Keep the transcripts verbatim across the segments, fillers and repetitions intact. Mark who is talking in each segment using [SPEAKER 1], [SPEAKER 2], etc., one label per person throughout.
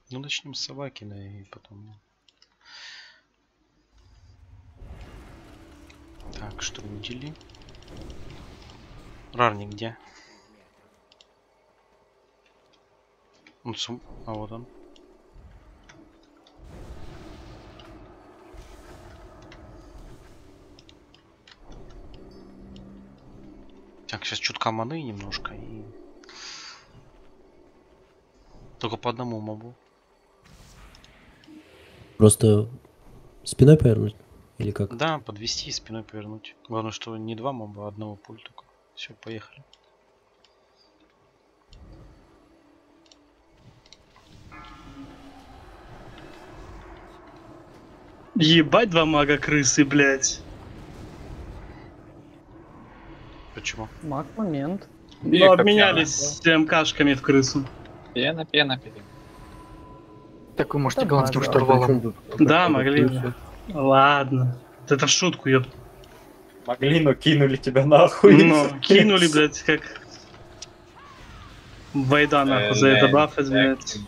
[SPEAKER 1] Ну начнем с Собакина и потом. Так, что удели? Рарни где? Он сум... А вот он. Так, сейчас чутка маны немножко и... Только по одному мобу.
[SPEAKER 2] Просто спиной повернуть? Или как?
[SPEAKER 1] Да, подвести и спиной повернуть. Главное, что не два моба, а одного пуль только. Все, поехали.
[SPEAKER 3] Ебать, два мага крысы, блядь.
[SPEAKER 1] Почему?
[SPEAKER 4] Маг момент.
[SPEAKER 3] Ну, обменялись МКшками в крысу.
[SPEAKER 5] Пена, пена, пена.
[SPEAKER 6] Так вы можете
[SPEAKER 4] Да
[SPEAKER 6] голландским
[SPEAKER 4] база.
[SPEAKER 6] штурвалом.
[SPEAKER 3] Да, могли. Ладно. Это в шутку, ёп.
[SPEAKER 7] Могли, но кинули тебя нахуй.
[SPEAKER 3] Ну, кинули, блядь, как... Вайда, нахуй, за это баф, блядь.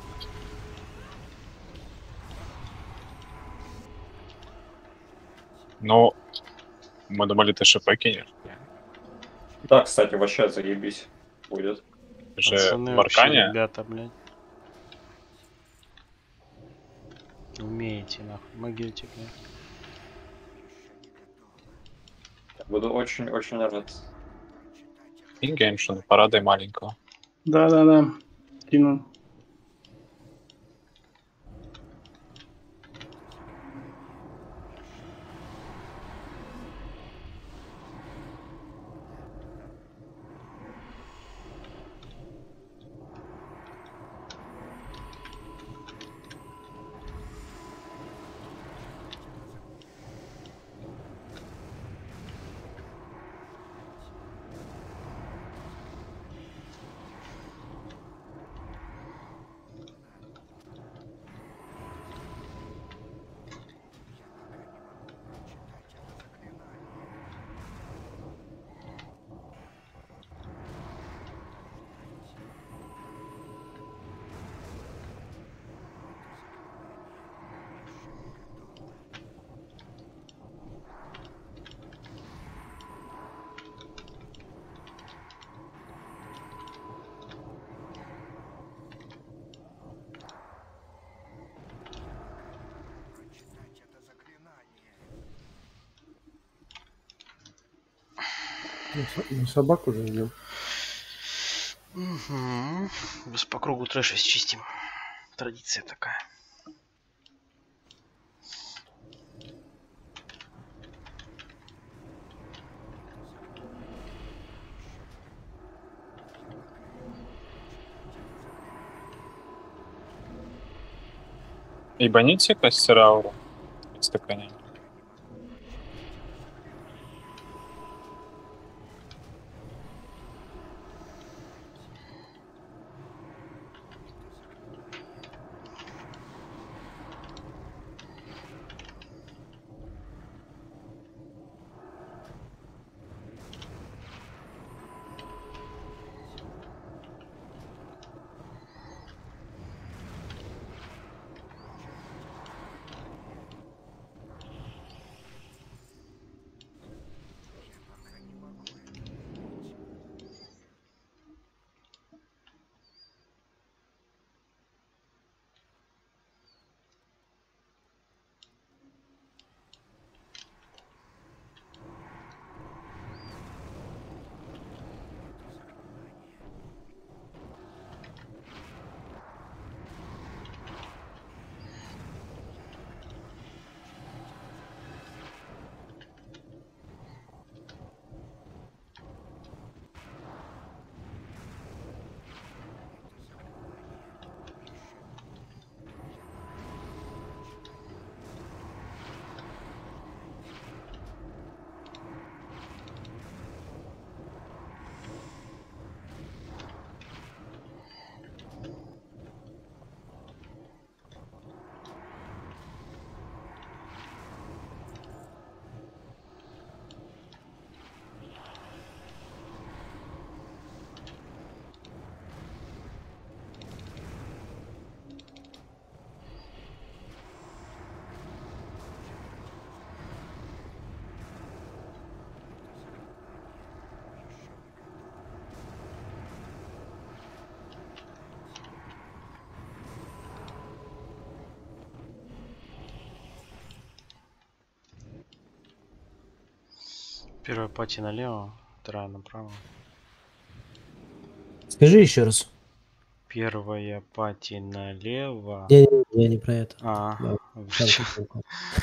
[SPEAKER 5] Ну, мы думали, ты ШП кинешь.
[SPEAKER 7] Да, кстати, вообще заебись будет.
[SPEAKER 5] Же
[SPEAKER 1] Пацаны,
[SPEAKER 5] в
[SPEAKER 1] вообще,
[SPEAKER 5] Аркане.
[SPEAKER 1] ребята, блядь. Умеете, нахуй. Могильте, блядь.
[SPEAKER 7] Буду очень-очень рад.
[SPEAKER 5] Ингеймшн, порадой маленького.
[SPEAKER 3] Да-да-да. Кинул.
[SPEAKER 2] Ну, собаку уже идем.
[SPEAKER 1] Угу. По кругу трэша счистим. Традиция такая.
[SPEAKER 5] Ебаните Кассерауру. Стакане.
[SPEAKER 1] Первая пати налево, вторая направо.
[SPEAKER 2] Скажи еще раз.
[SPEAKER 1] Первая пати налево.
[SPEAKER 2] Я, не- я не про это.
[SPEAKER 1] А,
[SPEAKER 2] Да,
[SPEAKER 1] вы
[SPEAKER 2] там
[SPEAKER 1] чё?
[SPEAKER 2] куколка.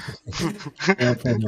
[SPEAKER 2] Я понял.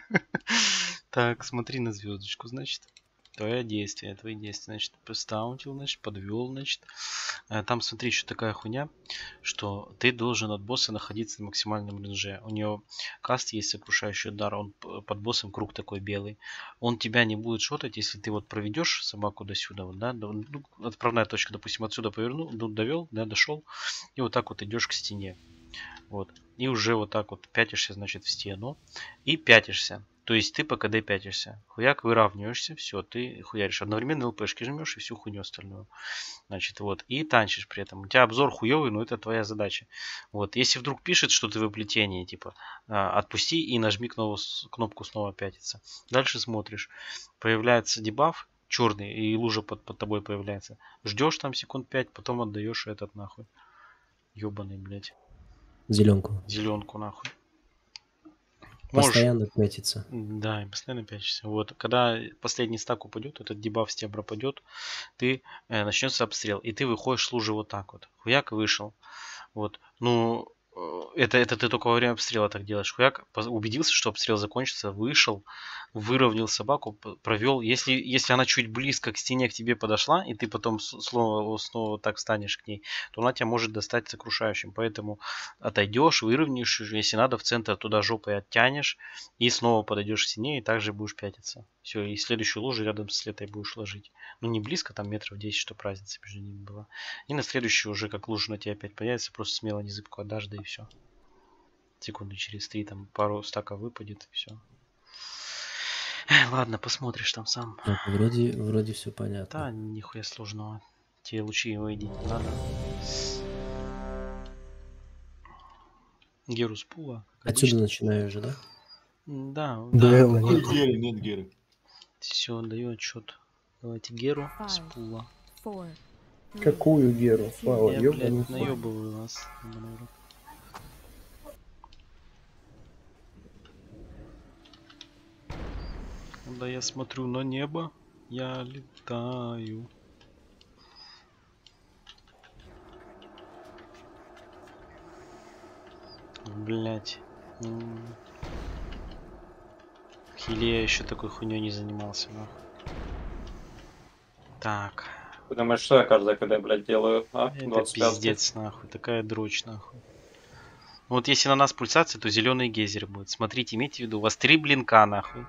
[SPEAKER 1] Так, смотри на звездочку, значит. Твое действие, твои действия, значит, постаунтил, значит, подвел, значит. Э, Там смотри, еще такая хуйня, что ты должен от босса находиться на максимальном рейнже. У него каст есть сокрушающий удар, он п- под боссом круг такой белый. Он тебя не будет шотать, если ты вот проведешь собаку до сюда, вот, да, до- ну, отправная точка, допустим, отсюда повернул, тут довел, да, дошел, и вот так вот идешь к стене. Вот. И уже вот так вот пятишься, значит, в стену. И пятишься. То есть ты по КД пятишься. Хуяк, выравниваешься, все, ты хуяришь. Одновременно ЛПшки жмешь и всю хуйню остальную. Значит, вот. И танчишь при этом. У тебя обзор хуёвый, но это твоя задача. Вот. Если вдруг пишет, что ты в оплетении, типа, а, отпусти и нажми кнопку, кнопку снова пятиться. Дальше смотришь. Появляется дебаф черный, и лужа под, под тобой появляется. Ждешь там секунд пять, потом отдаешь этот нахуй. Ёбаный, блядь.
[SPEAKER 2] Зеленку.
[SPEAKER 1] Зеленку нахуй. Можешь.
[SPEAKER 2] Постоянно пятится.
[SPEAKER 1] Да, и постоянно пятишься. Вот, когда последний стак упадет, этот дебаф с тебя пропадет, ты э, начнется обстрел, и ты выходишь с лужи вот так вот. Хуяк вышел. Вот. Ну, э, это, это ты только во время обстрела так делаешь. Хуяк поз- убедился, что обстрел закончится, вышел, выровнял собаку, п- провел. Если, если она чуть близко к стене к тебе подошла, и ты потом с- снова, снова так встанешь к ней, то она тебя может достать сокрушающим. Поэтому отойдешь, выровняешь, если надо, в центр туда жопой оттянешь, и снова подойдешь к стене, и также будешь пятиться. Все, и следующую лужу рядом с этой будешь ложить. Ну, не близко, там метров десять, чтобы разница между ними была. И на следующую уже, как лужа на тебя опять появится, просто смело незыбку отдашь, да и все. Секунду через три, там пару стаков выпадет, и все. Ладно, посмотришь там сам.
[SPEAKER 2] Так, вроде, вроде все
[SPEAKER 1] Да,
[SPEAKER 2] понятно.
[SPEAKER 1] нихуя сложного. Тебе лучи его идти не надо. Герус пула. как
[SPEAKER 2] Отсюда
[SPEAKER 1] обычно.
[SPEAKER 2] начинаю уже, да?
[SPEAKER 1] Да,
[SPEAKER 2] Дуэлла
[SPEAKER 1] да.
[SPEAKER 2] нет.
[SPEAKER 4] Геры, нет Геры.
[SPEAKER 1] Все, даю отчет. Давайте Геру с
[SPEAKER 8] Five.
[SPEAKER 1] пула.
[SPEAKER 8] Four, three,
[SPEAKER 9] Какую Геру? Слава,
[SPEAKER 1] Я,
[SPEAKER 9] ёбаный
[SPEAKER 1] блядь,
[SPEAKER 9] в рот.
[SPEAKER 1] наебываю вас. ебаный в рот. Когда я смотрю на небо, я летаю. Блять. В хиле я еще такой хуйней не занимался, нахуй. Так.
[SPEAKER 7] Ты думаешь, что я каждый КД, блядь, делаю? А?
[SPEAKER 1] Это
[SPEAKER 7] двадцать пять.
[SPEAKER 1] пиздец, нахуй. Такая дрочь, нахуй. Ну вот если на нас пульсация, то зеленый гейзер будет. Смотрите, имейте в виду, у вас три блинка, нахуй.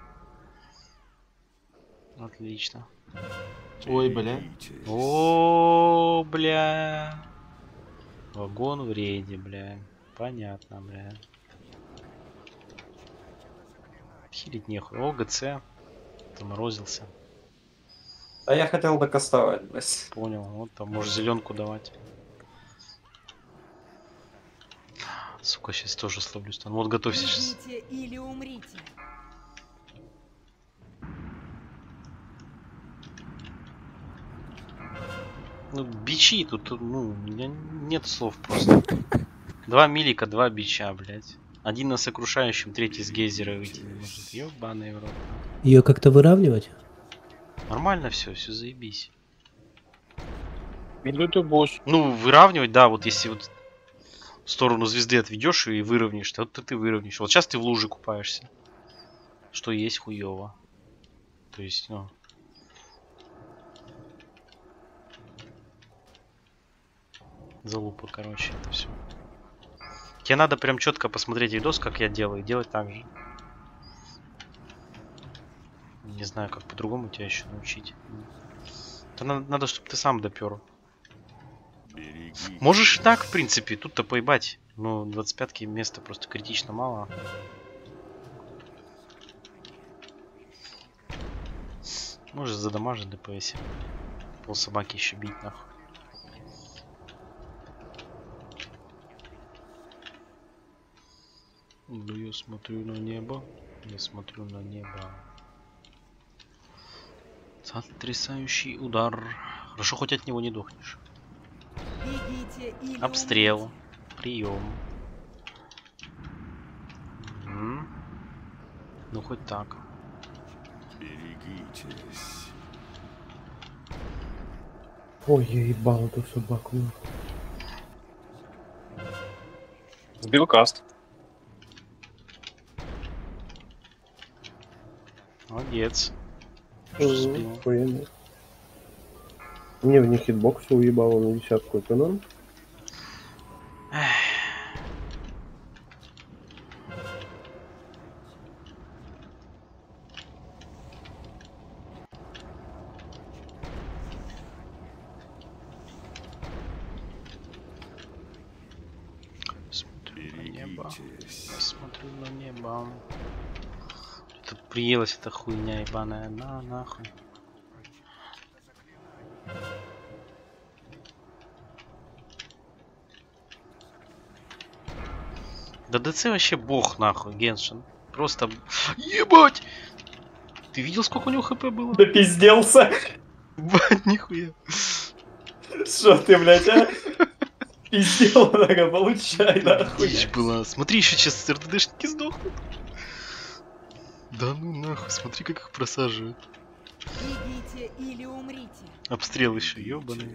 [SPEAKER 1] Отлично.
[SPEAKER 4] Ой, бля.
[SPEAKER 1] О, бля. Вагон в рейде, бля. Понятно, бля. Хилить нехуй. О, ГЦ. Заморозился.
[SPEAKER 7] А я хотел докастовать, блядь.
[SPEAKER 1] Понял. Вот там можешь зеленку давать. Сука, сейчас тоже слаблю стан. Вот готовься сейчас.
[SPEAKER 8] Бегите или умрите.
[SPEAKER 1] Ну, бичи тут, тут, ну, у меня нет слов просто. Два милика, два бича, блядь. Один на сокрушающем, третий с гейзера выйти не может. Ёбаный в рот.
[SPEAKER 2] Ее как-то выравнивать?
[SPEAKER 1] Нормально все, все заебись.
[SPEAKER 5] Иду ты босс.
[SPEAKER 1] Ну, выравнивать, да, вот если вот в сторону звезды отведешь и выровняешь, то вот ты выровняешь. Вот сейчас ты в луже купаешься. Что есть хуево. То есть, ну. Залупа, короче, это все. Тебе надо прям четко посмотреть видос, как я делаю, и делать так же. Не знаю, как по-другому тебя еще научить. Это надо, надо чтобы ты сам допер. Можешь и так, в принципе, тут-то поебать. Но двадцать пятки места просто критично мало. Можешь задамажить ДПС. Пол собаки еще бить нахуй. Ну, я смотрю на небо. Я смотрю на небо. Сотрясающий удар. Хорошо, хоть от него не дохнешь.
[SPEAKER 8] Бегите или
[SPEAKER 1] Обстрел. Прием. М. Ну хоть так.
[SPEAKER 2] Ой, я ебал эту собаку.
[SPEAKER 5] Сбил каст.
[SPEAKER 1] Молодец. Что сбил?
[SPEAKER 2] Охуенно. Мне в них хитбокс все уебало на десятку. Это норм?
[SPEAKER 1] Смотрю на небо. Я смотрю на небо. Тут приелась эта хуйня ебаная. На, нахуй. Да ДЦ вообще бог нахуй, Геншин. Просто... Ебать! Ты видел, сколько у него хп было?
[SPEAKER 7] Да пизделся.
[SPEAKER 1] Ебать, нихуя.
[SPEAKER 7] Что ты, блядь, а? Пиздел, нога, получай, нахуй.
[SPEAKER 1] Дичь была. Смотри, еще сейчас РТДшники сдохнут. Да ну нахуй, смотри, как их просаживают.
[SPEAKER 8] Бегите или умрите.
[SPEAKER 1] Обстрел еще, ебаный.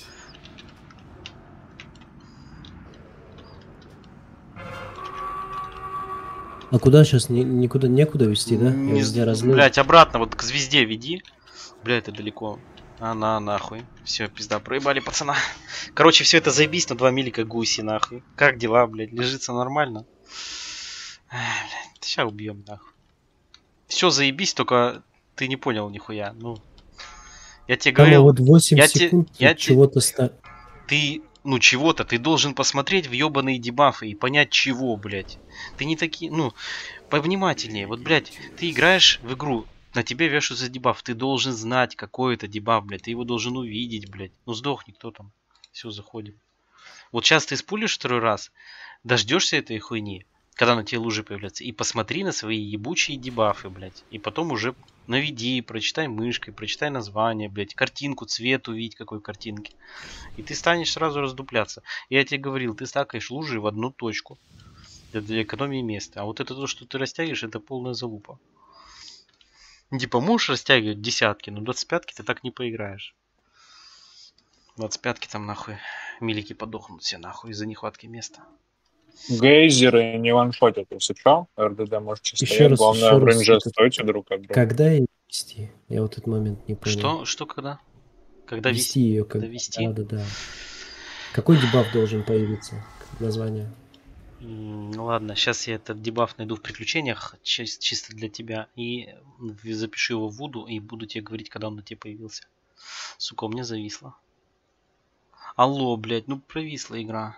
[SPEAKER 2] А куда сейчас? Ни, никуда некуда вести, да? Я
[SPEAKER 1] Не
[SPEAKER 2] везде
[SPEAKER 1] з-
[SPEAKER 2] разлил.
[SPEAKER 1] Блять, обратно, вот к звезде веди. Бля, это далеко. А на нахуй. Все, пизда, проебали пацана. Короче, все это заебись на два мили как гуси, нахуй. Как дела, блядь? Лежится нормально? Сейчас убьем, нахуй. Все заебись, только ты не понял нихуя. Ну, я тебе
[SPEAKER 2] Там
[SPEAKER 1] говорил,
[SPEAKER 2] вот восемь
[SPEAKER 1] я те-
[SPEAKER 2] секунд
[SPEAKER 1] я те-
[SPEAKER 2] чего-то ста...
[SPEAKER 1] ты, ну чего-то, ты должен посмотреть в ебаные дебафы и понять чего, блядь. Ты не такие, ну, повнимательнее. Вот, блядь, ты играешь в игру, на тебя вешаются дебаф, ты должен знать, какой это дебаф, блядь, ты его должен увидеть, блядь. Ну сдохни, кто там. Все, заходим. Вот сейчас ты спулишь второй раз, дождешься этой хуйни, когда на тебе лужи появляются, и посмотри на свои ебучие дебафы, блядь. И потом уже наведи, прочитай мышкой, прочитай название, блядь, картинку, цвет увидеть, какой картинки. И ты станешь сразу раздупляться. Я тебе говорил, ты стакаешь лужи в одну точку. Это для экономии места. А вот это то, что ты растягиваешь, это полная залупа. Типа можешь растягивать десятки, но двадцать пятки ты так не поиграешь. двадцать пятки там нахуй милики подохнут все нахуй из-за нехватки места.
[SPEAKER 5] Гейзеры не ваншотят, если что. РДД можете
[SPEAKER 2] Еще
[SPEAKER 5] стоять.
[SPEAKER 2] раз,
[SPEAKER 5] Главное,
[SPEAKER 2] еще
[SPEAKER 5] в
[SPEAKER 2] раз,
[SPEAKER 5] рейнже
[SPEAKER 2] это-
[SPEAKER 5] стойте друг от друга.
[SPEAKER 2] Когда ее вести? Я вот этот момент не понял.
[SPEAKER 1] Что? Что когда? Когда
[SPEAKER 2] Вести
[SPEAKER 1] вести?
[SPEAKER 2] ее
[SPEAKER 1] Когда
[SPEAKER 2] как...
[SPEAKER 1] вести?
[SPEAKER 2] Да, да, да. Какой дебаф должен появиться? Название.
[SPEAKER 1] М, Ну ладно, сейчас я этот дебаф найду в приключениях чис- чисто для тебя и в- запишу его в Вуду и буду тебе говорить, когда он на тебе появился. Сука, у меня зависло. Алло, блядь, ну провисла игра.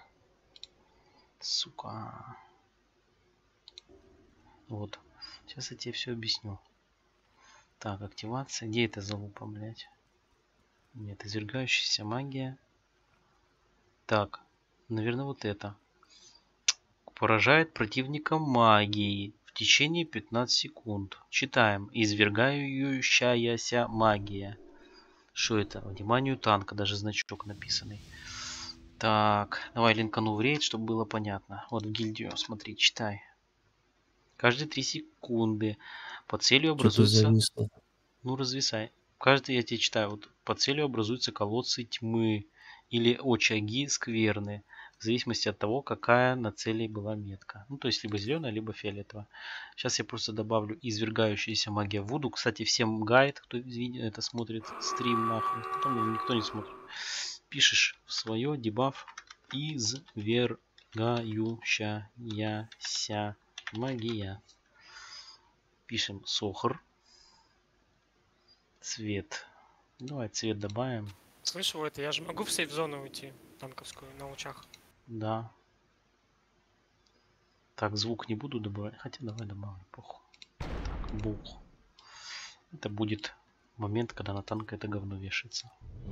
[SPEAKER 1] Сука. Вот. Сейчас я тебе все объясню. Так, активация. Где эта залупа, блядь? Нет, извергающаяся магия. Так, наверное, вот это. Поражает противника магией в течение пятнадцати секунд. Читаем. Извергающаяся магия. Что это? Вниманию танка, даже значок написанный. Так, давай линкану в рейд, чтобы было понятно. Вот в гильдию, смотри, читай. Каждые три секунды по целью
[SPEAKER 2] Что-то
[SPEAKER 1] образуется...
[SPEAKER 2] зависло.
[SPEAKER 1] Ну, развисай. Каждый, я тебе читаю, вот по целью образуются колодцы тьмы или очаги скверны, в зависимости от того, какая на цели была метка. Ну, то есть, либо зеленая, либо фиолетовая. Сейчас я просто добавлю извергающаяся магия в Вуду. Кстати, всем гайд, кто видео это смотрит, стрим нахуй. Потом никто не смотрит. Пишешь в свое дебаф извергающаяся магия. Пишем сохр. Цвет. Давай цвет добавим.
[SPEAKER 9] Слышь, вот я же могу в сейф-зону уйти, танковскую, на лучах.
[SPEAKER 1] Да. Так, звук не буду добавлять. Хотя давай добавлю, похуй. Так, бух. Это будет момент, когда на танк это говно вешается.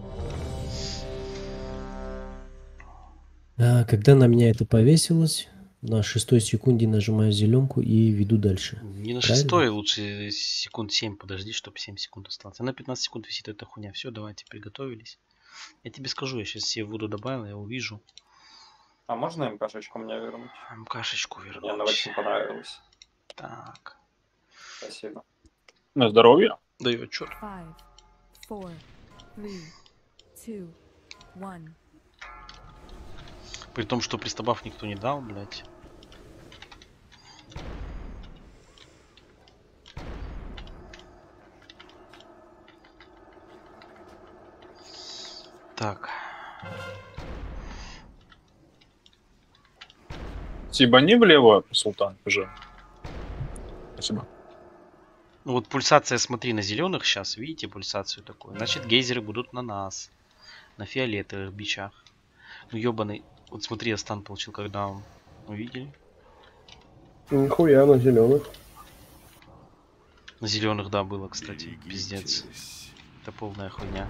[SPEAKER 2] А, когда на меня это повесилось, на шестой секунде нажимаю зеленку и веду дальше.
[SPEAKER 1] Не на
[SPEAKER 2] Правильно?
[SPEAKER 1] шестой, лучше секунд семь подожди, чтобы семь секунд осталось. А на пятнадцать секунд висит эта хуйня. Все, давайте приготовились. Я тебе скажу, я сейчас себе воду добавил, я увижу.
[SPEAKER 7] А можно МКшечку мне вернуть?
[SPEAKER 1] МКшечку
[SPEAKER 7] Мне она
[SPEAKER 1] вернуть.
[SPEAKER 7] очень понравилась.
[SPEAKER 1] Так.
[SPEAKER 7] Спасибо.
[SPEAKER 5] На здоровье.
[SPEAKER 1] Даю отчет.
[SPEAKER 8] Five, four, three, two, one.
[SPEAKER 1] При том, что пристабав никто не дал, блядь. Так.
[SPEAKER 5] Сибани влево, Султан, уже. Спасибо.
[SPEAKER 1] Ну вот пульсация, смотри, на зеленых сейчас, видите пульсацию такую? Значит, гейзеры будут на нас. На фиолетовых бичах. Ну ебаный. Вот смотри, я стан получил, когда он. Увидели?
[SPEAKER 10] Нихуя на зеленых.
[SPEAKER 1] На зеленых, да, было, кстати. Пиздец. Это полная хуйня.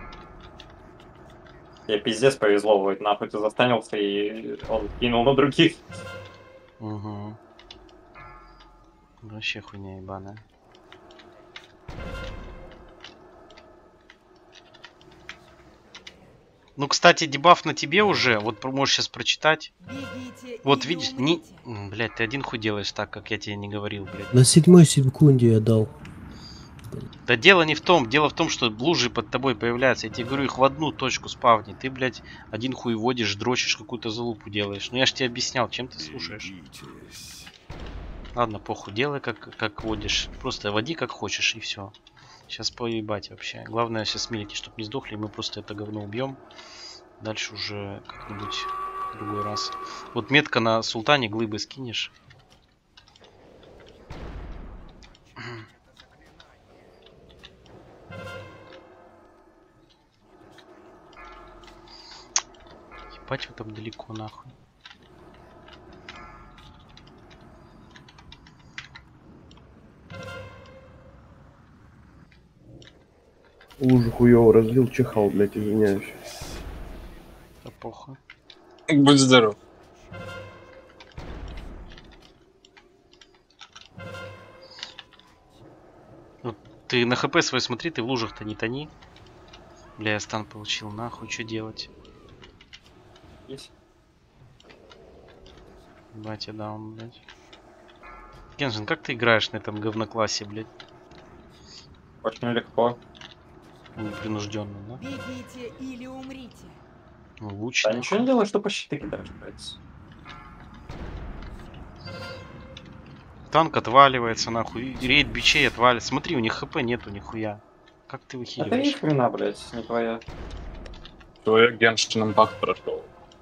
[SPEAKER 7] Я пиздец повезло, вот нахуй ты застанился и он кинул на других.
[SPEAKER 1] Угу. Вообще хуйня ебаная. Ну, кстати, дебаф на тебе уже. Вот можешь сейчас прочитать.
[SPEAKER 8] Бегите
[SPEAKER 1] Вот
[SPEAKER 8] или
[SPEAKER 1] видишь, не...
[SPEAKER 8] умрите.
[SPEAKER 1] М, блядь, ты один хуй делаешь так, как я тебе не говорил, блядь.
[SPEAKER 2] На седьмой секунде я дал.
[SPEAKER 1] Да дело не в том. Дело в том, что лужи под тобой появляются. Я тебе говорю, их в одну точку спавни. Ты, блядь, один хуй водишь, дрочишь, какую-то залупу делаешь. Ну я ж тебе объяснял, чем ты слушаешь. Ладно, похуй, делай как, как водишь. Просто води как хочешь и все. Сейчас поебать вообще. Главное сейчас милики, чтобы не сдохли, мы просто это говно убьем. Дальше уже как-нибудь в другой раз. Вот метка на султане, глыбы скинешь. Ебать, вы там далеко нахуй.
[SPEAKER 10] Лужу хуёво разлил, чихал, блядь, извиняюсь.
[SPEAKER 1] Да похуй.
[SPEAKER 5] Будь здоров.
[SPEAKER 1] Вот ты на хп свой смотри, ты в лужах-то не тони. Бля, я стан получил, нахуй, что делать?
[SPEAKER 7] Есть.
[SPEAKER 1] Батя даун, блядь. Генжин, как ты играешь на этом говноклассе, блядь?
[SPEAKER 7] Очень легко.
[SPEAKER 1] Непринужденно, да?
[SPEAKER 8] Бегите или умрите.
[SPEAKER 1] Ну, луч.
[SPEAKER 7] Да
[SPEAKER 1] нахуй.
[SPEAKER 7] ничего не делай, что по щиты кидаешь, блядь.
[SPEAKER 1] Танк отваливается, нахуй. и Рейд бичей отваливается. Смотри, у них хп нету нихуя. Как ты
[SPEAKER 7] Это
[SPEAKER 1] выхиливаешь?
[SPEAKER 7] их вина, блядь, не твоя.
[SPEAKER 5] Твой Геншин Импакт прошел.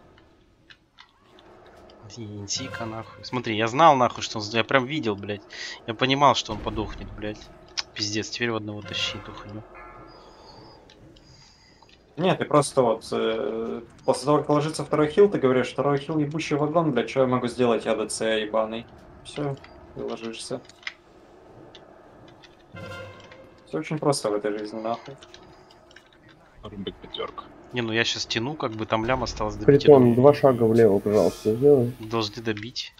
[SPEAKER 1] Интика, нахуй. Смотри, я знал, нахуй, что он... Я прям видел, блядь. Я понимал, что он подохнет, блядь. Пиздец, теперь в одного тащи эту хуйню.
[SPEAKER 7] Нет, ты просто вот э, после того, как ложится второй хил, ты говоришь, второй хил ебучий вагон, блядь, что я могу сделать, я ДЦ ебаный. Все, ты ложишься. Все очень просто в этой жизни, нахуй.
[SPEAKER 5] Рубик пятерка.
[SPEAKER 1] Не, ну я сейчас тяну, как бы там лям осталось добить.
[SPEAKER 10] Притон, два шага влево, пожалуйста, сделай.
[SPEAKER 1] Должны добить.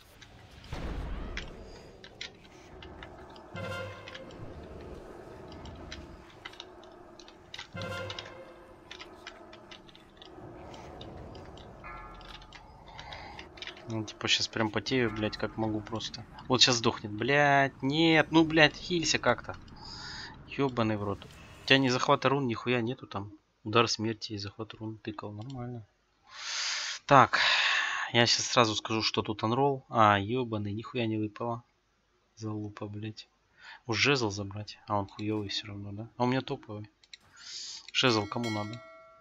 [SPEAKER 1] Ну, типа, сейчас прям потею, блядь, как могу просто. Вот сейчас сдохнет, блядь, нет, ну, блядь, хилься как-то. Ёбаный в рот. У тебя не захвата рун, нихуя нету там. Удар смерти и захват рун тыкал, нормально. Так, я сейчас сразу скажу, что тут анролл. А, ёбаный, нихуя не выпало. Залупа, блядь. Уж жезл забрать. А он хуёвый все равно, да? А у меня топовый. Жезл кому надо?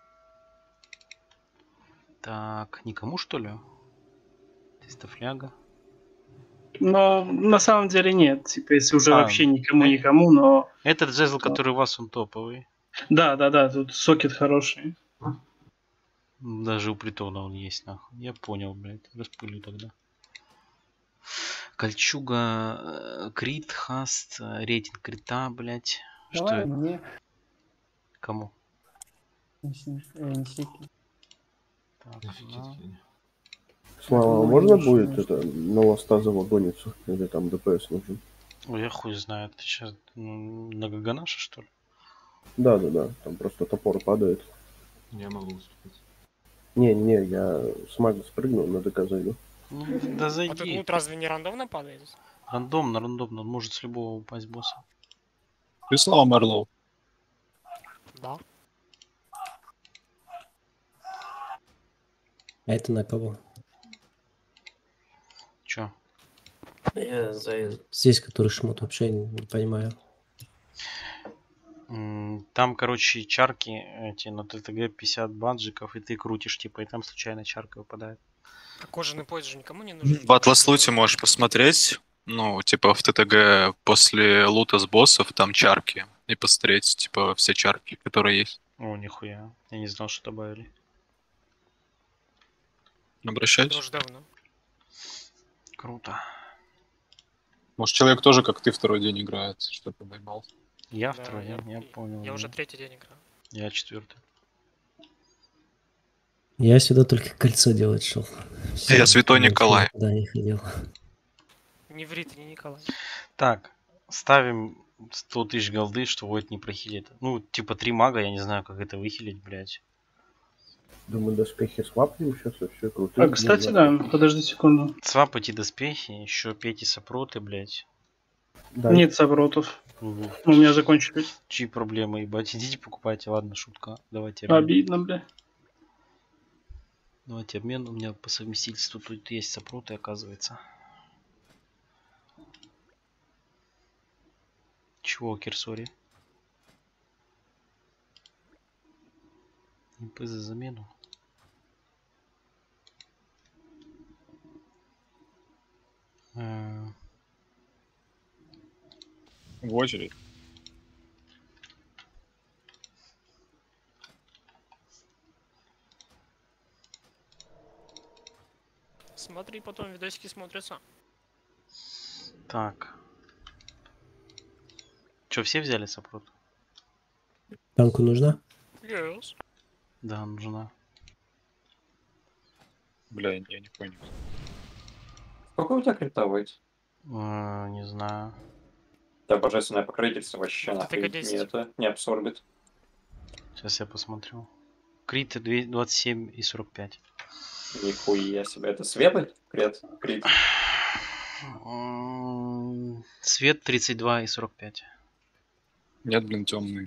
[SPEAKER 1] Так, никому что ли? триста фляга.
[SPEAKER 3] Но на самом деле нет. Типа, если уже
[SPEAKER 1] А,
[SPEAKER 3] вообще никому
[SPEAKER 1] э-
[SPEAKER 3] никому, но.
[SPEAKER 1] Этот жезл, который у вас, он топовый.
[SPEAKER 3] Да, да, да, тут сокет хороший.
[SPEAKER 1] Даже у притона он есть, нахуй. Я понял, блядь. Распылю тогда. Кольчуга, э, крит, хаст, э, рейтинг крита, блядь. Что
[SPEAKER 11] Давай
[SPEAKER 1] это?
[SPEAKER 11] мне.
[SPEAKER 1] Кому?
[SPEAKER 11] Неси- э, неси.
[SPEAKER 1] Так,
[SPEAKER 4] Офигеть,
[SPEAKER 1] на.
[SPEAKER 4] Кеня.
[SPEAKER 10] Слава, а можно будет это на ласта завагониться? Или там ДПС нужен?
[SPEAKER 1] Ой, я хуй знаю. Ты сейчас на Гаганаша, что ли?
[SPEAKER 10] Да, да, да. Там просто топор падает.
[SPEAKER 4] Я могу уступить.
[SPEAKER 10] Не, не, я с мага спрыгнул, на ДК зайду.
[SPEAKER 1] Ну, да
[SPEAKER 9] А тут
[SPEAKER 1] зайди.
[SPEAKER 9] лут разве не рандомно падает?
[SPEAKER 1] Рандомно, рандомно. Он может с любого упасть босса.
[SPEAKER 5] Прислал Мерлоу.
[SPEAKER 9] Да.
[SPEAKER 2] А это на кого?
[SPEAKER 1] Чё?
[SPEAKER 2] Я за... Здесь, который шмот, вообще не, не понимаю.
[SPEAKER 1] М, Там, короче, чарки эти на ТТГ пятьдесят баджиков, и ты крутишь, типа, и там случайно чарка выпадает.
[SPEAKER 9] А кожаный пояс же никому не нужен.
[SPEAKER 5] В Атлас Луте можешь посмотреть. Ну, типа в ТТГ после лута с боссов там чарки. И посмотреть, типа, все чарки, которые есть.
[SPEAKER 1] О, нихуя. Я не знал, что добавили.
[SPEAKER 9] Это
[SPEAKER 5] Обращайтесь.
[SPEAKER 9] уже давно.
[SPEAKER 1] Круто.
[SPEAKER 5] Может, человек тоже, как ты, второй день играет, что ты поймал.
[SPEAKER 1] Я
[SPEAKER 9] Да,
[SPEAKER 1] второй, я, я
[SPEAKER 9] я-
[SPEAKER 1] понял.
[SPEAKER 9] Я
[SPEAKER 1] да.
[SPEAKER 9] уже третий день играю.
[SPEAKER 1] Я четвертый.
[SPEAKER 2] Я сюда только кольцо делать шел.
[SPEAKER 5] Я Святой Николай.
[SPEAKER 2] Да, не ходил.
[SPEAKER 9] Не ври ты, не Николай.
[SPEAKER 1] Так, ставим сто тысяч голды, что Войт не прохилит. Ну, типа три мага, я не знаю, как это выхилить, блядь.
[SPEAKER 10] Думаю, доспехи свапнем сейчас, вообще круто.
[SPEAKER 3] А, кстати, да, подожди секунду.
[SPEAKER 1] Свапайте доспехи, еще пейте сопроты, блядь.
[SPEAKER 10] Да,
[SPEAKER 3] Нет сопротов.
[SPEAKER 1] Угу.
[SPEAKER 3] У меня закончились.
[SPEAKER 1] Чьи проблемы, ебать? Идите покупайте, ладно, шутка. Давайте обмен.
[SPEAKER 3] Обидно, бля.
[SPEAKER 1] Давайте обмен, у меня по совместительству тут есть сопроты, оказывается. Чего, Кирсори? Импы за замену. Э,
[SPEAKER 5] В очередь.
[SPEAKER 9] Смотри, потом видосики смотрятся.
[SPEAKER 1] Так. Че, все взяли сопрот?
[SPEAKER 2] Танку нужна?
[SPEAKER 9] Yes.
[SPEAKER 1] Да, нужна.
[SPEAKER 5] Бля, я не понял.
[SPEAKER 7] Сколько у тебя крита будет?
[SPEAKER 1] Э, не знаю.
[SPEAKER 7] У тебя божественное покровительство вообще
[SPEAKER 9] Ну,
[SPEAKER 7] нахуй
[SPEAKER 9] ты
[SPEAKER 7] не,
[SPEAKER 9] десять.
[SPEAKER 7] это, не абсорбит.
[SPEAKER 1] Сейчас я посмотрю. Крит две- двадцать семь и сорок пять.
[SPEAKER 7] Нихуя себе. Это светлый крит? Крит.
[SPEAKER 1] М, Свет тридцать два и сорок пять.
[SPEAKER 5] Нет, блин, темный.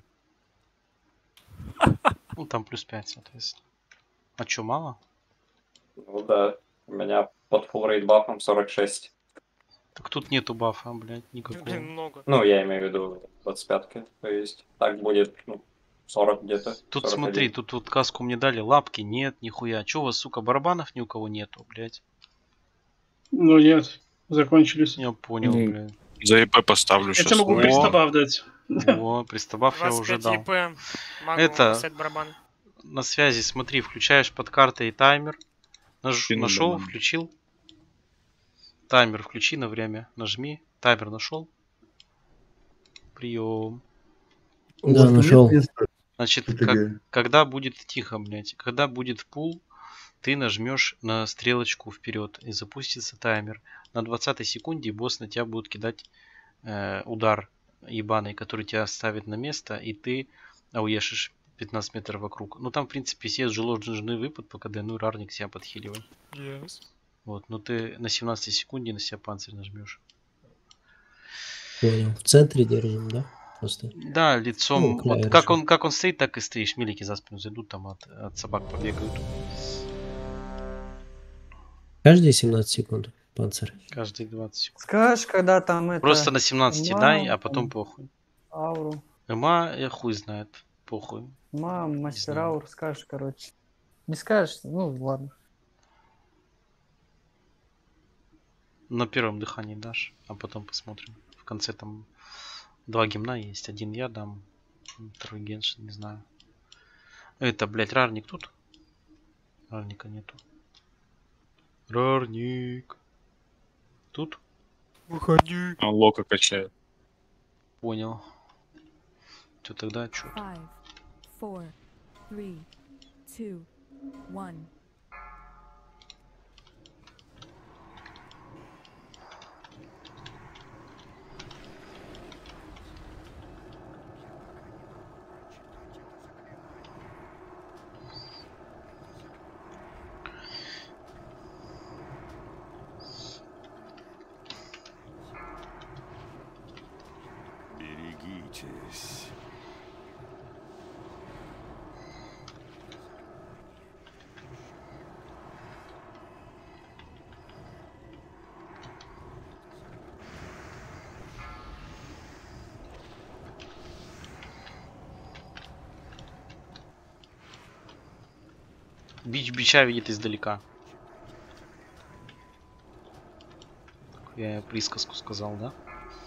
[SPEAKER 1] Ну, там плюс пять, соответственно. А чё, мало?
[SPEAKER 7] Ну да. У меня под full рейд бафом сорок шесть.
[SPEAKER 1] Так тут нету бафа, блядь, никакого.
[SPEAKER 9] Блин, много.
[SPEAKER 7] Ну, я имею в виду двадцать пятки. То есть так будет, ну, сорок где-то.
[SPEAKER 1] Тут
[SPEAKER 7] сорок один.
[SPEAKER 1] смотри, тут вот каску мне дали, лапки нет, нихуя. Чё у вас, сука, барабанов ни у кого нету, блядь?
[SPEAKER 3] Ну нет, закончились.
[SPEAKER 1] Я понял,
[SPEAKER 5] Ну,
[SPEAKER 1] блядь.
[SPEAKER 5] За ИП поставлю
[SPEAKER 3] Я
[SPEAKER 5] сейчас.
[SPEAKER 3] тебе могу
[SPEAKER 1] О.
[SPEAKER 3] пристабав дать.
[SPEAKER 1] О, пристабав я уже
[SPEAKER 9] двадцать
[SPEAKER 1] дал.
[SPEAKER 9] пять ЕП. Магу,
[SPEAKER 1] Это-
[SPEAKER 9] сет барабан.
[SPEAKER 1] На связи, смотри, включаешь под картой таймер. Наж...
[SPEAKER 5] Кину
[SPEAKER 1] Нашел,
[SPEAKER 5] банан.
[SPEAKER 1] включил. Таймер включи на время. Нажми. Таймер нашел. Прием.
[SPEAKER 10] У
[SPEAKER 2] Да,
[SPEAKER 10] вас там
[SPEAKER 2] нашел.
[SPEAKER 10] нет инста?
[SPEAKER 1] Значит,
[SPEAKER 10] ТТГ?
[SPEAKER 1] как- когда будет тихо, блядь, когда будет пул, ты нажмешь на стрелочку вперед и запустится таймер. На двадцатой секунде босс на тебя будет кидать э, удар ебаный, который тебя ставит на место, и ты ауешишь пятнадцать метров вокруг. Ну там, в принципе, все ложный выпад по КД, ну и рарник себя подхиливай.
[SPEAKER 9] Yes.
[SPEAKER 1] Вот, но ты на семнадцатой секунде на себя панцирь нажмешь.
[SPEAKER 2] Понял. В центре держим, да? Просто.
[SPEAKER 1] Да, лицом.
[SPEAKER 2] Ну,
[SPEAKER 1] Вот
[SPEAKER 2] клавиша.
[SPEAKER 1] как он, как он стоит, так и стоишь. Милики за спину зайдут, там от, от собак побегают.
[SPEAKER 2] Каждые семнадцать секунд панцирь.
[SPEAKER 1] Каждые двадцать секунд.
[SPEAKER 11] Скажешь, когда там это...
[SPEAKER 1] Просто на семнадцать
[SPEAKER 11] мам,
[SPEAKER 1] дай, а потом похуй.
[SPEAKER 11] Ауру.
[SPEAKER 1] Эма, я хуй знает. Похуй.
[SPEAKER 11] Мам, мастер
[SPEAKER 1] знаю.
[SPEAKER 11] аур, скажешь, короче. Не скажешь? Ну, ладно.
[SPEAKER 1] На первом дыхании дашь, а потом посмотрим. В конце там два гимна есть. Один я дам, второй Геншин, не знаю. Это, блядь, рарник тут? Рарника нету. Рарник. Тут?
[SPEAKER 9] Выходи.
[SPEAKER 5] Он лока качает.
[SPEAKER 1] Понял. Что тогда? Чё?
[SPEAKER 8] Five, four, three, two, one.
[SPEAKER 12] Берегитесь.
[SPEAKER 1] Бич бича видит издалека. Я присказку сказал, да?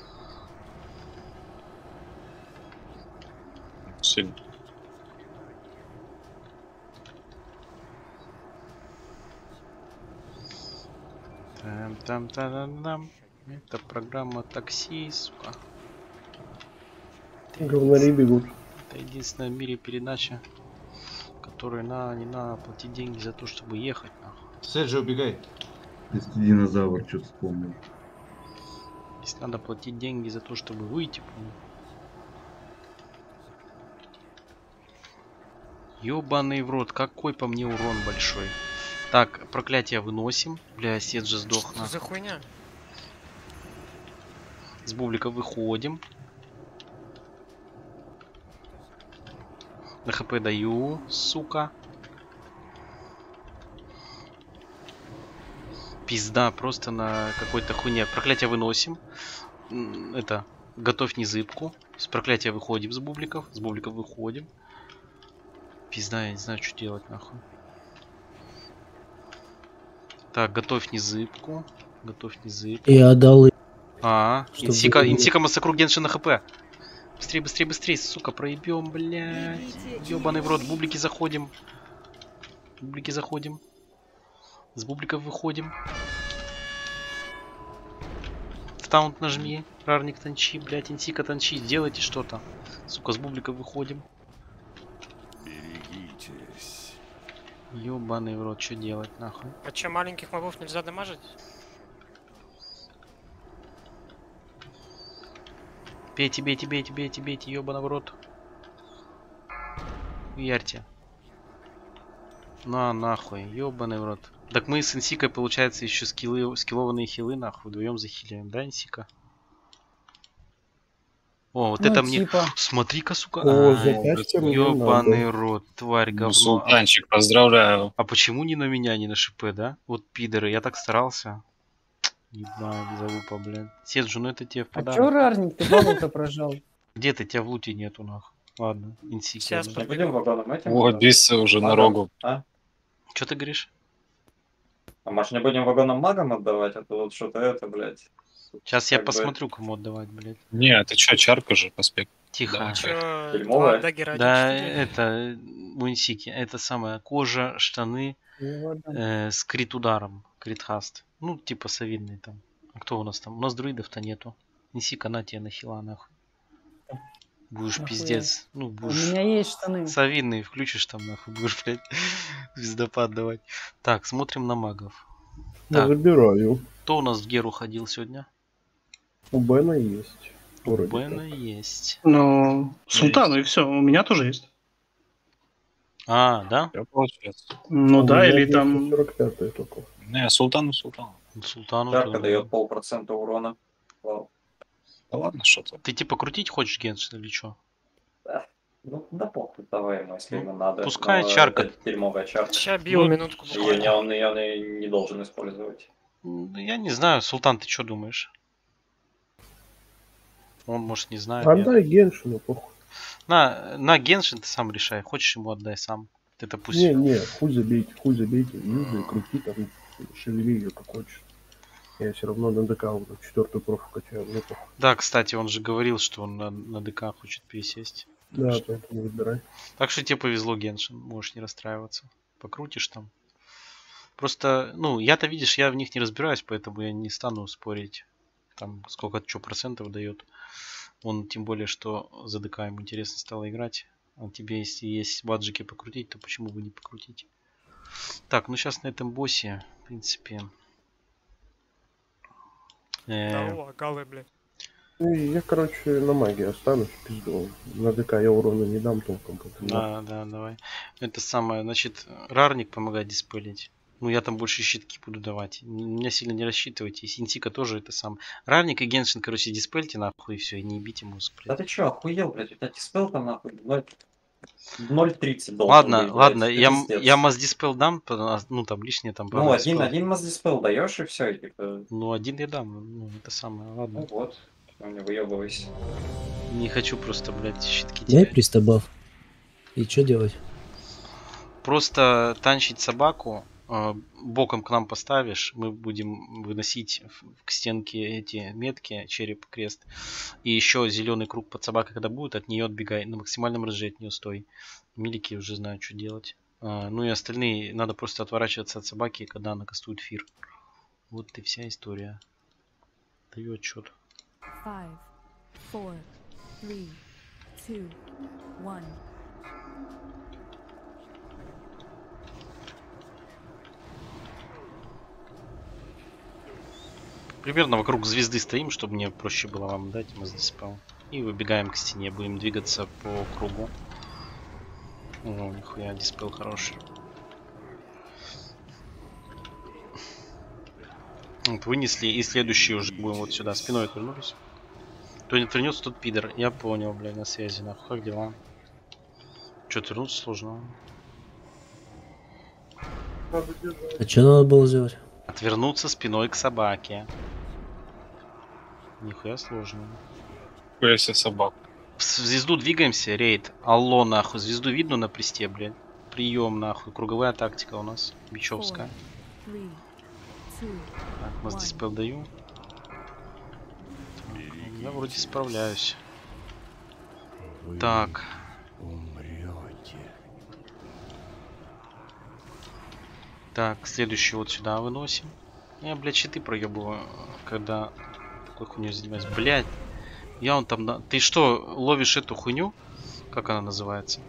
[SPEAKER 5] Сильно.
[SPEAKER 1] Там, там, там, там. Это программа такси, сука.
[SPEAKER 10] Говнари бегут.
[SPEAKER 1] Это единственная в мире передача, которой на не надо платить деньги за то, чтобы ехать, нахуй.
[SPEAKER 4] Серджи, убегай.
[SPEAKER 12] Если динозавр что-то вспомнил.
[SPEAKER 1] Если надо платить деньги за то, чтобы выйти, помню. Ёбаный в рот, какой по мне урон большой. Так, проклятие выносим. Бля, Седжи сдох.
[SPEAKER 9] Что за хуйня?
[SPEAKER 1] С бублика выходим. На хп даю, сука. Пизда, просто на какой-то хуйне. Проклятие выносим. Это, готовь незыбку. С проклятия выходим с бубликов. С бубликов выходим. Пизда, я не знаю, что делать, нахуй. Так, готовь незыбку. Готовь незыбку.
[SPEAKER 2] Я отдал...
[SPEAKER 1] А,
[SPEAKER 2] Чтобы
[SPEAKER 1] инсика,
[SPEAKER 2] вы-
[SPEAKER 1] инсика массакру Генши на хп. Быстрее, быстрее, быстрее, сука, проебем, блядь. Ёбаный в рот, бублики заходим. Бублики заходим. С бубликов выходим. Таунт нажми. Рарник танчи, блядь, инсика танчи. Сделайте что-то. Сука, с бубликов выходим.
[SPEAKER 13] Берегитесь.
[SPEAKER 1] Ёбаный в рот, что делать, нахуй?
[SPEAKER 9] А че, маленьких мобов нельзя дамажить?
[SPEAKER 1] Бейте, бейте, бейте, бейте, бейте, ёбаный в рот. Ярьте. На, нахуй, ёбаный в рот. Так мы с инсикой, получается, еще скиллы, скиллованные хилы, нахуй, вдвоем захиляем, да, инсика? О, вот
[SPEAKER 11] Ну,
[SPEAKER 1] это мне...
[SPEAKER 11] типа.
[SPEAKER 1] Смотри-ка, сука.
[SPEAKER 10] О,
[SPEAKER 1] Ай,
[SPEAKER 10] запястье мне
[SPEAKER 1] ёбаный
[SPEAKER 10] надо.
[SPEAKER 1] рот, тварь,
[SPEAKER 5] Ну,
[SPEAKER 1] говно.
[SPEAKER 5] султанчик, поздравляю.
[SPEAKER 1] А почему не на меня, не на шипы, да? Вот пидоры, я так старался. Не знаю, залупа, блядь. Седжу, ну это тебе в
[SPEAKER 11] А
[SPEAKER 1] подарок.
[SPEAKER 11] чё, Рарник, ты бабл-то прожал?
[SPEAKER 1] Где ты? Тебя в луте нету, нахуй. Ладно, инсики.
[SPEAKER 9] Сейчас
[SPEAKER 7] Не будем вагоном этим?
[SPEAKER 5] Вот, биссы уже на рогу.
[SPEAKER 7] А?
[SPEAKER 1] Что ты говоришь?
[SPEAKER 7] А может не будем вагоном магом отдавать, а то вот что-то это, блядь.
[SPEAKER 1] Сейчас я
[SPEAKER 7] Как бы-
[SPEAKER 1] посмотрю, кому отдавать, блядь.
[SPEAKER 5] Не, ты чё, чарка же, поспект.
[SPEAKER 1] Тихо.
[SPEAKER 5] Да,
[SPEAKER 9] Чё,
[SPEAKER 7] Дерьмовая?
[SPEAKER 9] два даггера, один
[SPEAKER 1] Да,
[SPEAKER 9] четыре?
[SPEAKER 1] это у инсики. Это самое. Кожа, штаны э, с крит ударом. Критхаст. Ну, типа совидный там. А кто у нас там? У нас друидов-то нету. Инсика, на тебе нахила, нахуй. Будешь
[SPEAKER 11] Нахуя?
[SPEAKER 1] пиздец. Ну,
[SPEAKER 11] У
[SPEAKER 1] будешь...
[SPEAKER 11] меня есть штаны.
[SPEAKER 1] Совидный включишь там, нахуй. Будешь, блядь, звездопад давать. Так, смотрим на магов.
[SPEAKER 10] Я
[SPEAKER 1] Так,
[SPEAKER 10] забираю.
[SPEAKER 1] кто у нас в Геру ходил сегодня?
[SPEAKER 10] У Бена есть.
[SPEAKER 1] У
[SPEAKER 10] Вроде
[SPEAKER 1] Бена
[SPEAKER 10] как.
[SPEAKER 1] есть.
[SPEAKER 3] Ну, Султан, и все, у меня тоже есть.
[SPEAKER 1] А, да?
[SPEAKER 5] Всё получается.
[SPEAKER 3] Ну
[SPEAKER 10] А
[SPEAKER 3] да,
[SPEAKER 10] у меня
[SPEAKER 3] или там...
[SPEAKER 10] двести сорок пятый только.
[SPEAKER 5] Не, султану, султану.
[SPEAKER 1] Султану.
[SPEAKER 7] Чарка
[SPEAKER 1] то-
[SPEAKER 7] дает полпроцента урона. Вау.
[SPEAKER 5] Да ладно, что ты.
[SPEAKER 1] Ты типа крутить хочешь Геншин или что?
[SPEAKER 7] Ну, да похуй, давай ему, если
[SPEAKER 1] Ну,
[SPEAKER 7] ему надо.
[SPEAKER 1] пускай
[SPEAKER 7] Но
[SPEAKER 1] чарка.
[SPEAKER 7] это дерьмовая чарка.
[SPEAKER 9] Ща бил
[SPEAKER 1] Ну,
[SPEAKER 9] минутку
[SPEAKER 7] Ее
[SPEAKER 9] буквально.
[SPEAKER 7] не, он ее не должен использовать.
[SPEAKER 1] Ну, я не знаю, Султан, ты что думаешь? Он, может, не знает. нет.
[SPEAKER 10] Отдай Геншину, похуй.
[SPEAKER 1] На, на Геншин ты сам решай. Хочешь ему отдай сам. Это пусть.
[SPEAKER 10] Не, не, хуй забейте, хуй забейте. Юзай, крути там, шевели ее как хочешь. Я все равно на ДК уже четвертую профу качаю. Ну, похуй.
[SPEAKER 1] Да, кстати, он же говорил, что он на, на ДК хочет пересесть.
[SPEAKER 10] Да, поэтому выбирай.
[SPEAKER 1] Так что тебе повезло, Геншин. Можешь не расстраиваться. Покрутишь там. Просто, ну, я-то, видишь, я в них не разбираюсь, поэтому я не стану спорить. Там сколько что процентов дает. Он тем более, что за ДК ему интересно стало играть. А тебе, если есть баджики покрутить, то почему бы не покрутить? Так, ну сейчас на этом боссе, в принципе. э,
[SPEAKER 9] Да, о, галы, блядь.
[SPEAKER 10] Ну, и я, короче, на магии останусь, пизду. На ДК я урона не дам толком. поэтому-
[SPEAKER 1] Да, да, давай. Это самое, значит, рарник помогает диспелить. Ну, я там больше щитки буду давать. Н- Меня сильно не рассчитывайте. Синтика тоже это сам. Рарник и Геншин, короче, диспельте нахуй и все, и не бейте мозг,
[SPEAKER 7] Да
[SPEAKER 1] блядь.
[SPEAKER 7] ты чё, охуел, блядь, у тебя диспел там нахуй ноль ноль тридцать должен
[SPEAKER 1] Ладно,
[SPEAKER 7] быть, блядь,
[SPEAKER 1] ладно,
[SPEAKER 7] это
[SPEAKER 1] я, м-
[SPEAKER 7] пиздец.
[SPEAKER 1] я масс диспел дам, потому- ну там лишнее там пару
[SPEAKER 7] Ну, один,
[SPEAKER 1] диспел.
[SPEAKER 7] один масс диспел даешь и все, типа.
[SPEAKER 1] Ну, один я дам, ну, это самое,
[SPEAKER 7] Ну
[SPEAKER 1] ладно.
[SPEAKER 7] вот, не выебывайся.
[SPEAKER 1] Не хочу просто, блядь, щитки
[SPEAKER 2] Дай
[SPEAKER 1] терять.
[SPEAKER 2] пристабав. И что делать?
[SPEAKER 1] Просто танчить собаку э, боком к нам поставишь, мы будем выносить в- к стенке эти метки, череп, крест. И еще зеленый круг под собакой, когда будет, от нее отбегай. На максимальном режиме от нее стой. Милики уже знают, что делать. А, ну и остальные надо просто отворачиваться от собаки, когда она кастует фир. Вот и вся история. Даю отчет.
[SPEAKER 8] Five, four, three, two, one.
[SPEAKER 1] Примерно вокруг звезды стоим, чтобы мне проще было вам дать, мы засыпал. И выбегаем к стене, будем двигаться по кругу. О, нихуя, диспел хороший. Вот, вынесли, и следующий уже будем вот сюда, спиной отвернулись. Кто не отвернется, тот пидор. Я понял, блядь, на связи, нахуй, как дела? Че, отвернуться сложно?
[SPEAKER 2] А что надо было сделать?
[SPEAKER 1] Отвернуться спиной к собаке. Нихуя сложно.
[SPEAKER 5] Я себе собаку.
[SPEAKER 1] В звезду двигаемся, рейд. Алло, нахуй, звезду видно на присте, блядь. Прием, нахуй, круговая тактика у нас, бичевская.
[SPEAKER 8] Three, two,
[SPEAKER 1] Так, мы здесь даю. Я вроде справляюсь. Так. Так, следующий вот сюда выносим. Я, блядь, щиты проебываю, когда такой хуйню занимаюсь. Блядь, я он там... на- Ты что, ловишь эту хуйню? Как она называется?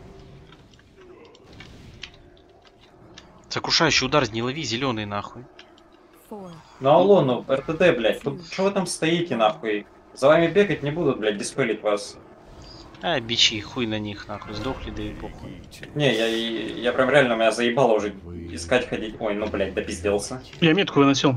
[SPEAKER 1] Сокрушающий удар не лови, зеленый нахуй.
[SPEAKER 8] four,
[SPEAKER 7] Ну алло, ну РТД, блядь, тут что вы там стоите, нахуй? За вами бегать не будут, блядь, диспелить вас.
[SPEAKER 1] А, бичи, хуй на них, нахуй, сдохли, да и похуй.
[SPEAKER 7] Не, я, я прям реально, меня заебало уже искать ходить. Ой, ну, блядь, допизделся.
[SPEAKER 3] Я метку выносил.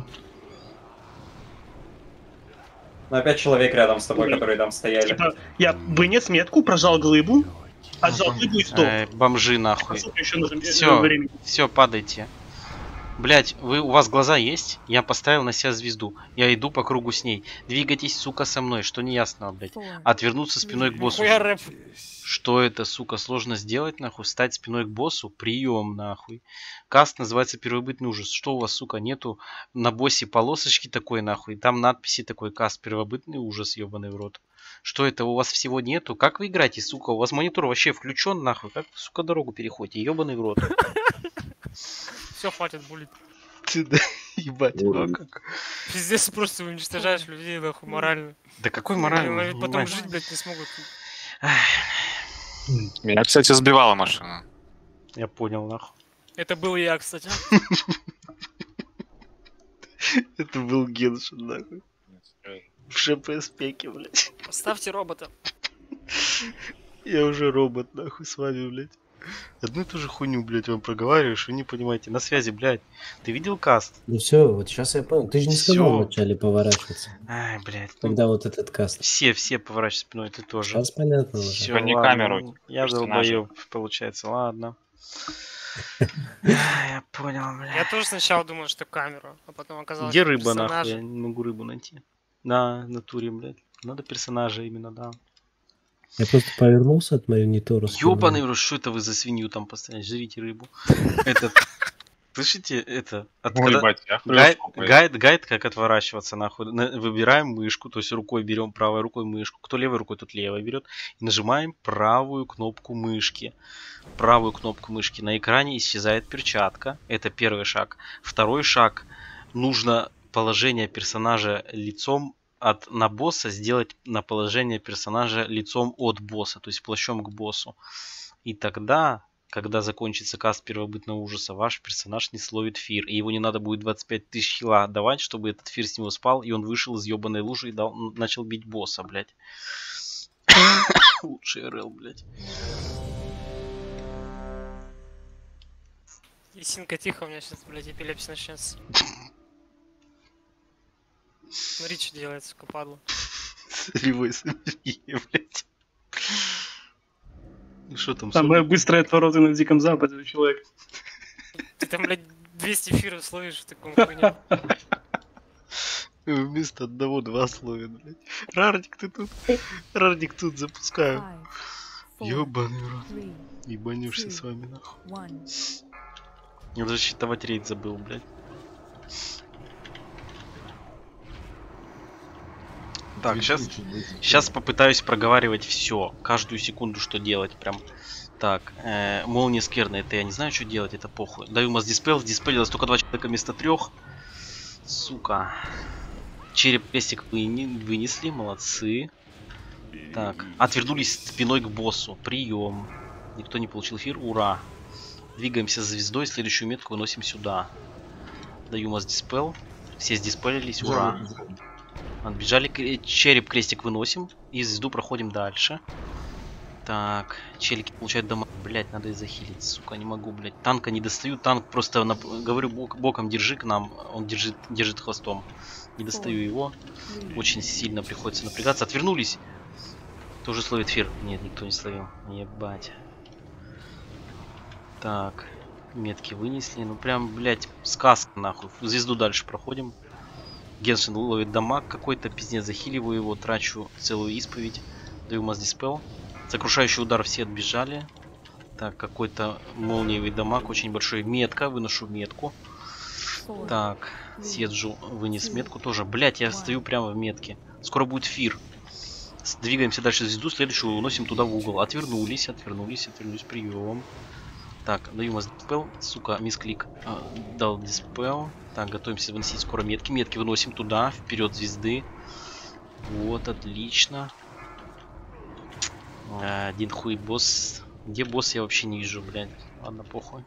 [SPEAKER 7] Ну, опять человек рядом с тобой, которые там стояли.
[SPEAKER 3] Типа, я вынес метку, прожал глыбу, отжал глыбу и сдох.
[SPEAKER 1] Э, бомжи нахуй.
[SPEAKER 3] Сколько еще нужно
[SPEAKER 1] Все,
[SPEAKER 3] времени?
[SPEAKER 1] все, падайте. Блять, вы, у вас глаза есть? Я поставил на себя звезду. Я иду по кругу с ней. Двигайтесь, сука, со мной. Что неясно, блять. Отвернуться спиной к боссу.
[SPEAKER 9] Нихуя рэп.
[SPEAKER 1] Что это, сука, сложно сделать, нахуй? Встать спиной к боссу? Прием, нахуй. Каст называется первобытный ужас. Что у вас, сука, нету на боссе полосочки такой, нахуй? Там надписи такой: каст первобытный ужас, ебаный в рот. Что это, у вас всего нету? Как вы играете, сука? У вас монитор вообще включен, нахуй? Как вы, сука, дорогу переходите? Ебаный в рот.
[SPEAKER 9] Все, хватит булить.
[SPEAKER 1] Ты, да, ебать, ну а как?
[SPEAKER 9] Пиздец, просто уничтожаешь людей, нахуй, морально.
[SPEAKER 1] Да какой морально?
[SPEAKER 9] Они потом
[SPEAKER 1] понимаешь?
[SPEAKER 9] жить, блядь, не смогут.
[SPEAKER 5] Меня, кстати, сбивала машина.
[SPEAKER 1] Я понял, нахуй.
[SPEAKER 9] Это был я, кстати.
[SPEAKER 1] Это был Геншин, нахуй. В ШП-спеке, блядь.
[SPEAKER 9] Поставьте робота.
[SPEAKER 1] Я уже робот, нахуй, с вами, блядь. Одну и ту же хуйню, блядь, вам проговариваешь, вы не понимаете. На связи, блядь. Ты видел каст?
[SPEAKER 2] Ну все, вот сейчас я понял. Ты же не сказал
[SPEAKER 1] Всё.
[SPEAKER 2] вначале поворачиваться.
[SPEAKER 1] Ай, блядь. ну,
[SPEAKER 2] Когда вот этот каст.
[SPEAKER 1] Все, все поворачивают спиной, ты тоже.
[SPEAKER 2] Сейчас понятно уже.
[SPEAKER 1] Всё,
[SPEAKER 5] Только не
[SPEAKER 1] ладно,
[SPEAKER 5] камеру,
[SPEAKER 1] ну, Я
[SPEAKER 5] персонажа.
[SPEAKER 1] долбоёб, получается, ладно. А, Я понял, блядь.
[SPEAKER 9] Я тоже сначала думал, что камеру, а потом оказалось,
[SPEAKER 1] Где
[SPEAKER 9] что
[SPEAKER 1] рыба, нахуй?
[SPEAKER 9] персонажи.
[SPEAKER 1] Я не могу рыбу найти. На натуре, блядь. Надо персонажа именно, да.
[SPEAKER 2] Я просто повернулся от монитора.
[SPEAKER 1] Ёбаный в рот, что это вы за свинью там постоянно? Жрите рыбу. Этот... Слышите, это... от-
[SPEAKER 5] Ой,
[SPEAKER 1] когда-
[SPEAKER 5] ебать, я
[SPEAKER 1] Гайд,
[SPEAKER 5] хрюшку, блядь.
[SPEAKER 1] гайд, гайд, как отворачиваться, нахуй. На- Выбираем мышку, то есть рукой берем правой рукой мышку. Кто левой рукой, тот левой берет. И нажимаем правую кнопку мышки. Правую кнопку мышки. На экране исчезает перчатка. Это первый шаг. Второй шаг. Нужно положение персонажа лицом от на босса сделать на положение персонажа лицом от босса, то есть плащом к боссу. И тогда, когда закончится каст первобытного ужаса, ваш персонаж не словит фир, и его не надо будет двадцать пять тысяч хила отдавать, чтобы этот фир с него спал, и он вышел из ебаной лужи и дал, начал бить босса, блядь. Лучший РЛ, блядь.
[SPEAKER 9] Исинка, тихо, у меня сейчас, блядь, эпилепсия начнется. Смотри, что делает, сука, падла.
[SPEAKER 1] Ревой смешнее, блядь. Ну что там?
[SPEAKER 3] Самые быстрые отвороты на Диком Западе, человек.
[SPEAKER 9] Ты там, блядь, двести эфиров словишь в таком хуйне.
[SPEAKER 1] Вместо одного два словен, блядь. Рарник, ты тут. Рарник тут запускаю. Ёбаный рот. Ебанешься с вами нахуй. Я даже считывать рейд забыл, блядь. Так, сейчас, сейчас попытаюсь проговаривать все, каждую секунду, что делать, прям. Так, э, молния скверная, это я не знаю, что делать, это похуй. Даю масс диспел, диспелилось только два человека вместо трех. Сука. Череп пестик вынесли, молодцы. Так, отвернулись спиной к боссу, прием. Никто не получил эфир, ура. Двигаемся за звездой, следующую метку выносим сюда. Даю масс диспел, все сдиспелились, ура. Отбежали, череп крестик выносим и звезду проходим дальше. Так, челики получают дома. Блять, надо и захилить, сука, не могу, блять. Танка не достаю, танк просто, на... говорю, бок, боком держи к нам, он держит, держит хвостом. Не достаю его, очень сильно приходится напрягаться. Отвернулись. Тоже словит фир. Нет, никто не словил. Ебать. Так, метки вынесли, ну прям, блять, сказка нахуй. Звезду дальше проходим. Геншин ловит дамаг какой-то, пиздец, захиливаю его, трачу целую исповедь. Даю масс диспел. Сокрушающий удар, все отбежали. Так, какой-то молниевый дамаг, очень большой. Метка, выношу метку. Так, Седжу вынес метку тоже. Блять, я стою прямо в метке. Скоро будет фир. Двигаемся дальше звезду, следующую уносим туда в угол. Отвернулись, отвернулись, отвернулись, прием. Так, даю масс диспел. Сука, мисклик. А, дал диспел. Так, готовимся выносить скоро метки. Метки выносим туда, вперед звезды. Вот, отлично. А, один хуй босс. Где босс, я вообще не вижу, блядь. Ладно, похуй.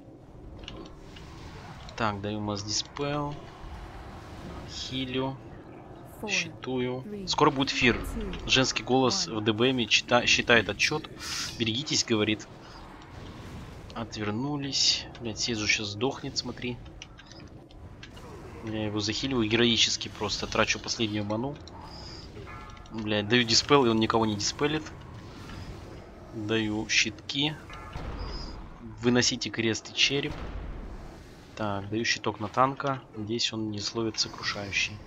[SPEAKER 1] Так, даю масс диспел. Хилю. Считаю. Скоро будет фир. Женский голос в ДБМе чита считает отчет. Берегитесь, говорит. Отвернулись. Блядь, Седжу сейчас сдохнет, смотри. Я его захиливаю героически просто. Трачу последнюю ману. Блядь, даю диспел, и он никого не диспелит. Даю щитки. Выносите крест и череп. Так, даю щиток на танка. Здесь он не словит сокрушающий.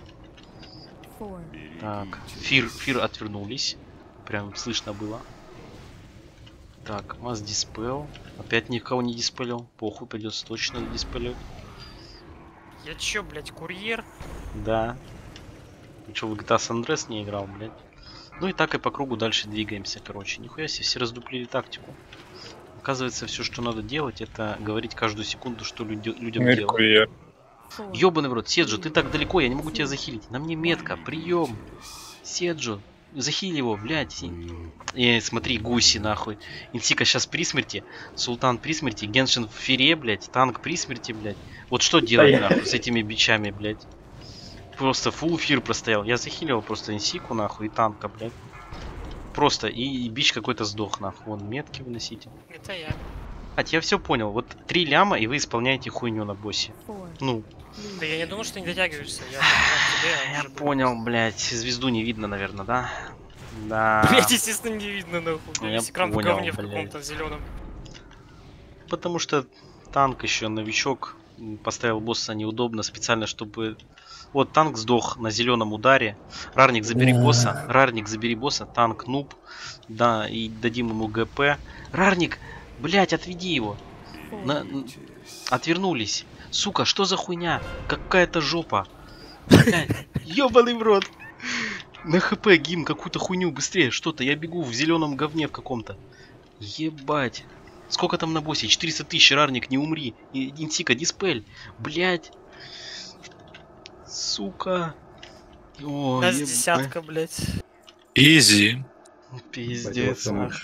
[SPEAKER 1] Так, фир, фир отвернулись. Прям слышно было. Так, масс диспел. Опять никого не диспелил. Похуй, придется точно диспелить.
[SPEAKER 9] Я чё, блядь, курьер?
[SPEAKER 1] Да. Ты чё, в джи ти эй San Andreas не играл, блядь? Ну и так и по кругу дальше двигаемся, короче. Нихуя себе, все раздуплили тактику. Оказывается, все, что надо делать, это говорить каждую секунду, что люди, людям
[SPEAKER 5] Мэр
[SPEAKER 1] делать.
[SPEAKER 5] курьер.
[SPEAKER 1] Ёбаный в рот, Седжу, ты так далеко, я не могу тебя захилить. На мне метка, прием. Седжу, захили его, блядь. И смотри, гуси нахуй. Инсика сейчас при смерти, Султан при смерти, Геншин в фире, блядь, танк при смерти, блядь. Вот что делать нахуй с этими бичами, блядь. Просто фулл фир простоял. Я захилил просто Инсику нахуй и танка, блядь. Просто и, и бич какой-то сдох нахуй. Вон метки выносите.
[SPEAKER 9] Это я.
[SPEAKER 1] А, я все понял. Вот три ляма и вы исполняете хуйню на боссе. Ну.
[SPEAKER 9] Да я не думал, что не дотягиваешься. Я, тебе,
[SPEAKER 1] я понял, блядь. Звезду не видно, наверное, да? Да.
[SPEAKER 9] Блять, естественно, не видно, нахуй.
[SPEAKER 1] Я
[SPEAKER 9] экран
[SPEAKER 1] понял,
[SPEAKER 9] в говне в
[SPEAKER 1] блядь.
[SPEAKER 9] каком-то зеленом.
[SPEAKER 1] Потому что танк еще новичок. Поставил босса неудобно специально, чтобы... Вот танк сдох на зеленом ударе. Рарник, забери босса. Рарник, забери босса. Танк нуб. Да, и дадим ему ГП. Рарник, блять, отведи его. На... Отвернулись. Сука, что за хуйня? Какая-то жопа. Блять, ёбаный в рот. На хп гим какую-то хуйню быстрее. Что-то, я бегу в зеленом говне в каком-то. Ебать. Сколько там на боссе? четыреста тысяч, Рарник, не умри. И, Инсика, диспель. Блять. Сука. О,
[SPEAKER 9] нас десятка, блять.
[SPEAKER 5] Изи.
[SPEAKER 1] Пиздец.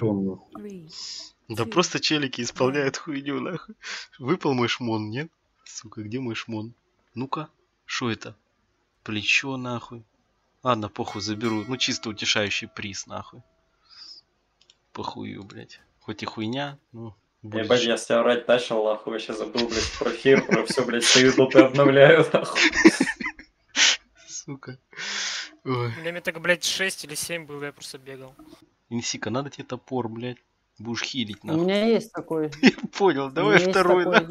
[SPEAKER 1] Да просто челики исполняют хуйню, нахуй. Выпал мой шмон, нет? Сука, где мой шмон? Ну-ка, что это? Плечо, нахуй. Ладно, похуй, заберу. Ну, чисто утешающий приз, нахуй. Похую, блять. Хоть и хуйня, ну...
[SPEAKER 7] Ебать, я с тебя орать начал, нахуй, вообще забыл, блядь, про фир, про все, блядь, свою доты обновляю, нахуй.
[SPEAKER 1] Сука.
[SPEAKER 9] Ой. У меня так, блядь, шесть или семь было, я просто бегал.
[SPEAKER 1] Инсика, надо тебе топор, блядь. Будешь хилить, нахуй.
[SPEAKER 11] У меня есть такой.
[SPEAKER 1] Я понял, давай второй, да?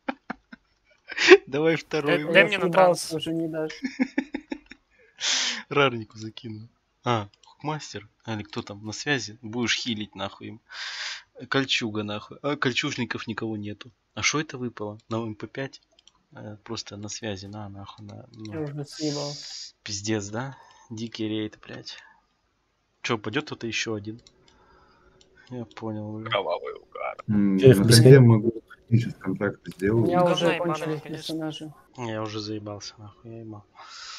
[SPEAKER 1] Давай второй.
[SPEAKER 9] Дай мне на транс.
[SPEAKER 11] Уже не дашь.
[SPEAKER 1] Рарнику закину. А, Букмастер, или кто там на связи, будешь хилить нахуй им. Кольчуга нахуй. А кольчужников никого нету. А что это выпало? На эм пэ пять? Э, Просто на связи, на нахуй. На, ну,
[SPEAKER 11] Я уже съебал.
[SPEAKER 1] Пиздец, да? Дикий рейд, блядь. Че, пойдет кто-то еще один? Я понял, блядь.
[SPEAKER 5] Кровавый угар.
[SPEAKER 12] М,
[SPEAKER 2] Эх,
[SPEAKER 12] На
[SPEAKER 2] без
[SPEAKER 12] конте
[SPEAKER 2] кон-
[SPEAKER 12] могу сейчас контракты
[SPEAKER 11] У
[SPEAKER 12] сделать.
[SPEAKER 11] меня
[SPEAKER 9] Говна
[SPEAKER 11] уже
[SPEAKER 9] ебаного,
[SPEAKER 11] кончились
[SPEAKER 9] конечно.
[SPEAKER 11] персонажи.
[SPEAKER 1] Я уже заебался, нахуй, я ебал.